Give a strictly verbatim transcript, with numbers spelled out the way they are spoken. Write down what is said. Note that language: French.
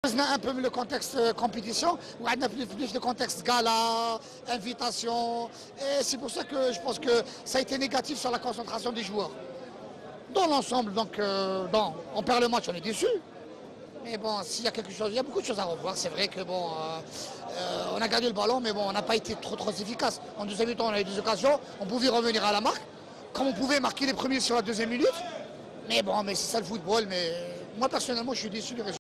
un peu le contexte compétition, où on a plus, plus le contexte gala, invitation, et c'est pour ça que je pense que ça a été négatif sur la concentration des joueurs. Dans l'ensemble, donc, euh, dans, on perd le match, on est déçu. Mais bon, s'il y a quelque chose, il y a beaucoup de choses à revoir. C'est vrai que bon, euh, euh, on a gagné le ballon, mais bon, on n'a pas été trop trop efficace. En deuxième mi-temps, on a eu des occasions, on pouvait revenir à la marque, comme on pouvait marquer les premiers sur la deuxième minute. Mais bon, mais c'est ça le football. Mais moi personnellement, je suis déçu du résultat.